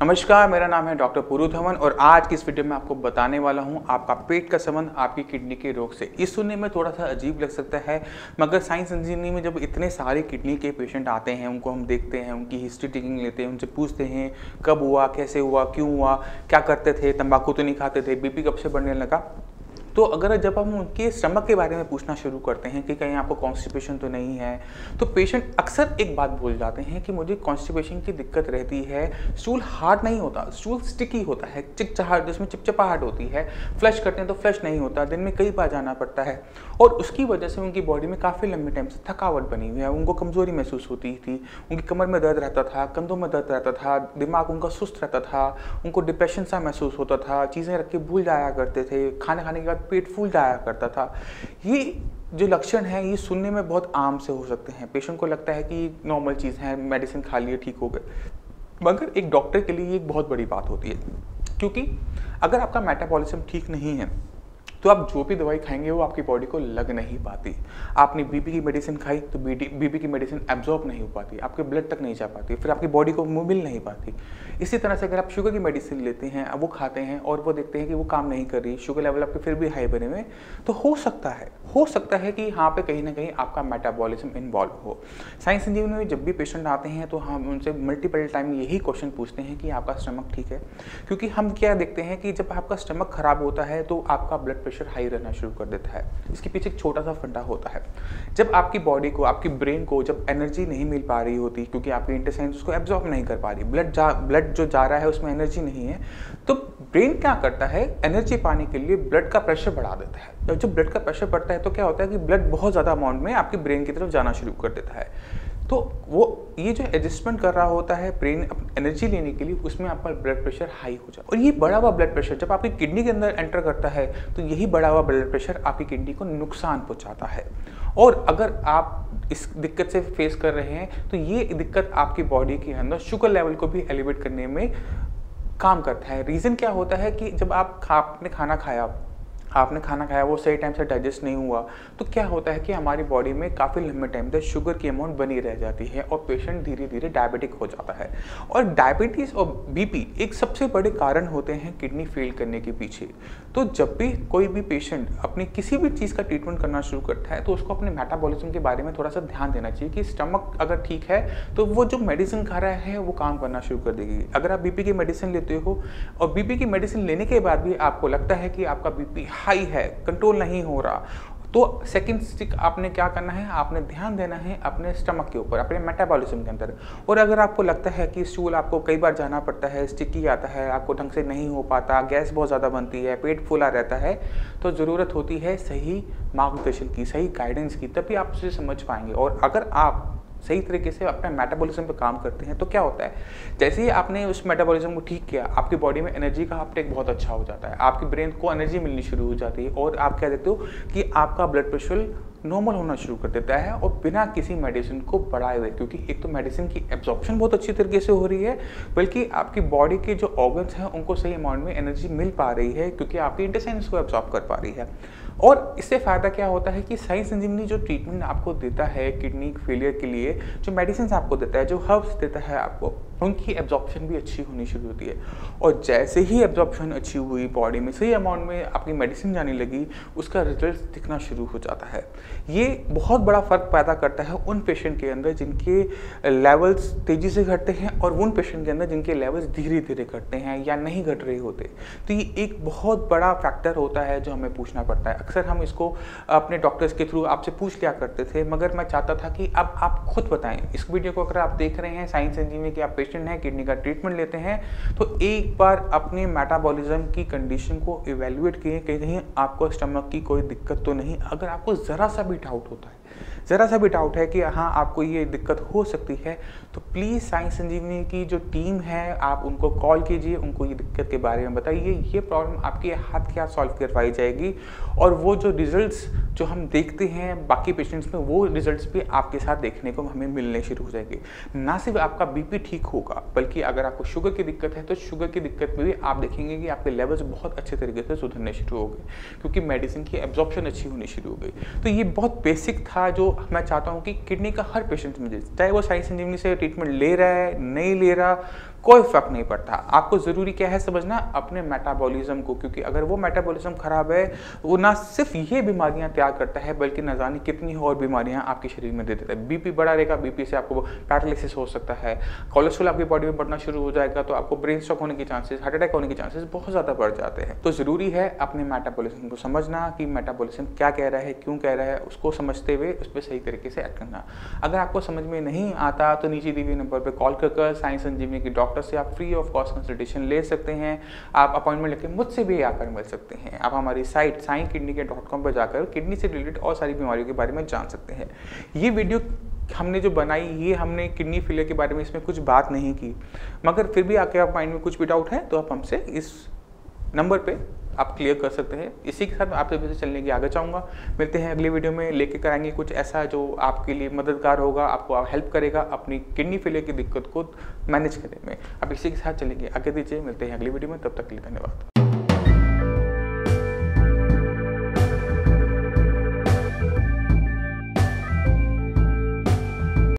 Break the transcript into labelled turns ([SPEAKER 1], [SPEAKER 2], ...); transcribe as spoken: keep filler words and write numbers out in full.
[SPEAKER 1] नमस्कार, मेरा नाम है डॉक्टर पुरु धवन और आज की इस वीडियो में आपको बताने वाला हूं आपका पेट का संबंध आपकी किडनी के रोग से। इस सुनने में थोड़ा सा अजीब लग सकता है, मगर साइंस इंजीनियरिंग में जब इतने सारे किडनी के पेशेंट आते हैं, उनको हम देखते हैं, उनकी हिस्ट्री टेकिंग लेते हैं, उनसे पूछते हैं कब हुआ, कैसे हुआ, क्यों हुआ, क्या करते थे, तंबाकू तो नहीं खाते थे, बीपी कब से बढ़ने लगा। तो अगर जब हम उनके स्टमक के बारे में पूछना शुरू करते हैं कि कहीं आपको कॉन्स्टिपेशन तो नहीं है, तो पेशेंट अक्सर एक बात भूल जाते हैं कि मुझे कॉन्स्टिपेशन की दिक्कत रहती है। स्टूल हार्ड नहीं होता, स्टूल स्टिकी होता है, चिपचिपाहट, जिसमें चिपचिपाहट होती है। फ्लश करते हैं तो फ्लश नहीं होता, दिन में कई बार जाना पड़ता है और उसकी वजह से उनकी बॉडी में काफ़ी लंबे टाइम से थकावट बनी हुई है। उनको कमजोरी महसूस होती थी, उनकी कमर में दर्द रहता था, कंधों में दर्द रहता था, दिमाग उनका सुस्त रहता था, उनको डिप्रेशन सा महसूस होता था, चीज़ें रख के भूल जाया करते थे, खाने खाने के बाद पेट फूल जाया करता था। ये जो लक्षण है ये सुनने में बहुत आम से हो सकते हैं। पेशेंट को लगता है कि नॉर्मल चीज़ है, मेडिसिन खा लिए ठीक हो गए, मगर एक डॉक्टर के लिए ये एक बहुत बड़ी बात होती है। क्योंकि अगर आपका मेटाबॉलिज्म ठीक नहीं है तो आप जो भी दवाई खाएंगे वो आपकी बॉडी को लग नहीं पाती। आपने बीपी की मेडिसिन खाई तो बीपी की मेडिसिन एब्जॉर्ब नहीं हो पाती, आपके ब्लड तक नहीं जा पाती, फिर आपकी बॉडी को मिल नहीं पाती। इसी तरह से अगर आप शुगर की मेडिसिन लेते हैं, अब वो खाते हैं और वो देखते हैं कि वो काम नहीं कर रही, शुगर लेवल आपके फिर भी हाई बने हुए, तो हो सकता है हो सकता है कि यहाँ पे कहीं ना कहीं आपका मेटाबॉलिज्म इन्वॉल्व हो। साइंस इंजीनियरिंग में जब भी पेशेंट आते हैं तो हम उनसे मल्टीपल टाइम यही क्वेश्चन पूछते हैं कि आपका स्टमक ठीक है। क्योंकि हम क्या देखते हैं कि जब आपका स्टमक खराब होता है तो आपका ब्लड प्रेशर हाई रहना शुरू कर देता है। इसके पीछे एक छोटा सा फंडा होता है। जब आपकी बॉडी को, आपकी ब्रेन को जब एनर्जी नहीं मिल पा रही होती, क्योंकि आपकी इंटेस्टाइन्स उसको एब्जॉर्ब नहीं कर पा रही, ब्लड जा ब्लड जो जा रहा है उसमें एनर्जी नहीं है, तो ब्रेन क्या करता है, एनर्जी पाने के लिए ब्लड का प्रेशर बढ़ा देता है। तो जब ब्लड का प्रेशर बढ़ता है तो क्या होता है कि ब्लड बहुत ज़्यादा अमाउंट में आपकी ब्रेन की तरफ जाना शुरू कर देता है। तो वो ये जो एडजस्टमेंट कर रहा होता है ब्रेन एनर्जी लेने के लिए, उसमें आपका ब्लड प्रेशर हाई हो जाता है। और ये बढ़ा हुआ ब्लड प्रेशर जब आपकी किडनी के अंदर एंटर करता है तो यही बढ़ा हुआ ब्लड प्रेशर आपकी किडनी को नुकसान पहुंचाता है। और अगर आप इस दिक्कत से फेस कर रहे हैं तो ये दिक्कत आपकी बॉडी के अंदर शुगर लेवल को भी एलिवेट करने में काम करता है। रीज़न क्या होता है कि जब आप खा आपने खाना खाया आपने खाना खाया वो सही टाइम से डाइजेस्ट नहीं हुआ तो क्या होता है कि हमारी बॉडी में काफ़ी लंबे टाइम तक शुगर की अमाउंट बनी रह जाती है और पेशेंट धीरे धीरे डायबिटिक हो जाता है। और डायबिटीज़ और बीपी एक सबसे बड़े कारण होते हैं किडनी फेल करने के पीछे। तो जब भी कोई भी पेशेंट अपनी किसी भी चीज़ का ट्रीटमेंट करना शुरू करता है तो उसको अपने मेटाबॉलिज्म के बारे में थोड़ा सा ध्यान देना चाहिए कि स्टमक अगर ठीक है तो वो जो मेडिसिन खा रहा है वो काम करना शुरू कर देगी। अगर आप बीपी की मेडिसिन लेते हो और बीपी की मेडिसिन लेने के बाद भी आपको लगता है कि आपका बीपी हाई है, कंट्रोल नहीं हो रहा, तो सेकंड स्टिक आपने क्या करना है, आपने ध्यान देना है अपने स्टमक के ऊपर, अपने मेटाबॉलिज्म के अंदर। और अगर आपको लगता है कि स्टूल आपको कई बार जाना पड़ता है, स्टिकी आता है, आपको ढंग से नहीं हो पाता, गैस बहुत ज़्यादा बनती है, पेट फूला रहता है, तो ज़रूरत होती है सही मार्गदर्शन की, सही गाइडेंस की, तभी आप उसे समझ पाएंगे। और अगर आप सही तरीके से अपने मेटाबॉलिज्म पे काम करते हैं तो क्या होता है, जैसे ही आपने उस मेटाबॉलिज्म को ठीक किया, आपकी बॉडी में एनर्जी का अपटेक बहुत अच्छा हो जाता है, आपकी ब्रेन को एनर्जी मिलनी शुरू हो जाती है और आप क्या देखते हो कि आपका ब्लड प्रेशर नॉर्मल होना शुरू कर देता है और बिना किसी मेडिसिन को बढ़ाए हुए। क्योंकि एक तो मेडिसिन की एब्जॉर्प्शन बहुत अच्छी तरीके से हो रही है, बल्कि आपकी बॉडी के जो ऑर्गन्स हैं उनको सही अमाउंट में एनर्जी मिल पा रही है क्योंकि आपकी इंटेस्टाइन्स को एब्जॉर्ब कर पा रही है। और इससे फ़ायदा क्या होता है कि साइंस इंजीनियरिंग जो ट्रीटमेंट आपको देता है किडनी फेलियर के लिए, जो मेडिसिन आपको देता है, जो हर्ब्स देता है आपको, उनकी एब्जॉर्प्शन भी अच्छी होनी शुरू होती है। और जैसे ही एब्जॉर्प्शन अच्छी हुई, बॉडी में सही अमाउंट में आपकी मेडिसिन जाने लगी, उसका रिजल्ट दिखना शुरू हो जाता है। ये बहुत बड़ा फ़र्क पैदा करता है उन पेशेंट के अंदर जिनके लेवल्स तेज़ी से घटते हैं और उन पेशेंट के अंदर जिनके लेवल्स धीरे धीरे घटते हैं या नहीं घट रहे होते। तो ये एक बहुत बड़ा फैक्टर होता है जो हमें पूछना पड़ता है। अक्सर हम इसको अपने डॉक्टर्स के थ्रू आपसे पूछ लिया करते थे, मगर मैं चाहता था कि अब आप खुद बताएं। इस वीडियो को अगर आप देख रहे हैं साइंस इंजीनियरिंग के आप पेशेंट हैं, किडनी का ट्रीटमेंट लेते हैं, तो एक बार अपने मेटाबॉलिज्म की कंडीशन को इवेल्युएट किए, कहीं कहीं आपको स्टमक की कोई दिक्कत तो नहीं। अगर आपको ज़रा सा भी डाउट होता है, ज़रा सा भी डाउट है कि हाँ आपको ये दिक्कत हो सकती है, तो प्लीज़ साइंस इंजीनियरिंग की जो टीम है आप उनको कॉल कीजिए, उनको ये दिक्कत के बारे में बताइए। ये प्रॉब्लम आपके हाथ के हाथ सॉल्व करवाई जाएगी और वो जो रिजल्ट्स जो हम देखते हैं बाकी पेशेंट्स में, वो रिजल्ट्स भी आपके साथ देखने को हमें मिलने शुरू हो जाएंगे। ना सिर्फ आपका बीपी ठीक होगा, बल्कि अगर आपको शुगर की दिक्कत है तो शुगर की दिक्कत में भी आप देखेंगे कि आपके लेवल्स बहुत अच्छे तरीके से सुधरने शुरू हो गए, क्योंकि मेडिसिन की एब्जॉर्प्शन अच्छी होनी शुरू हो गई। तो ये बहुत बेसिक था जो मैं चाहता हूँ कि किडनी का हर पेशेंट समझे, चाहे वो साइंस इंजीनियरिंग से ट्रीटमेंट ले रहा है नहीं ले रहा, कोई फर्क नहीं पड़ता। आपको ज़रूरी क्या है समझना, अपने मेटाबॉलिज्म को, क्योंकि अगर वो मेटाबॉलिज्म खराब है वो ना सिर्फ ये बीमारियां तैयार करता है बल्कि न जाने कितनी और बीमारियां आपके शरीर में दे देता है। बीपी बढ़ा रहेगा, बीपी से आपको पैरालिसिस हो सकता है, कोलेस्ट्रॉल आपकी बॉडी में बढ़ना शुरू हो जाएगा तो आपको ब्रेन स्ट्रोक होने के चांसेस, हार्ट अटैक होने के चांसेस बहुत ज़्यादा बढ़ जाते हैं। तो ज़रूरी है अपने मेटाबॉलिज्म को समझना कि मेटाबॉलिज्म क्या कह रहा है, क्यों कह रहा है, उसको समझते हुए उस पर सही तरीके से एक्ट करना। अगर आपको समझ में नहीं आता तो नीचे दिए हुए नंबर पर कॉल कर साइंस संजीवनी के डॉक्टर से आप फ्री ऑफ कॉस्ट कंसल्टेशन ले सकते हैं। आप अपॉइंटमेंट लेकर मुझसे भी आकर मिल सकते हैं। आप हमारी साइट साई किडनी के डॉट कॉम पर जाकर किडनी से रिलेटेड और सारी बीमारियों के बारे में जान सकते हैं। ये वीडियो हमने जो बनाई ये हमने किडनी फेलियर के बारे में इसमें कुछ बात नहीं की, मगर फिर भी आके आप माइंड में कुछ भी डाउट है तो आप हमसे इस नंबर पे आप क्लियर कर सकते हैं। इसी के साथ मैं आपसे वैसे चलने की आगे चाहूँगा। मिलते हैं अगले वीडियो में, लेके कराएंगे कुछ ऐसा जो आपके लिए मददगार होगा, आपको हेल्प करेगा अपनी किडनी फेलियर की दिक्कत को मैनेज करने में। आप इसी के साथ चलेंगे आगे दीजिए। मिलते हैं अगली वीडियो में, तब तक के लिए धन्यवाद।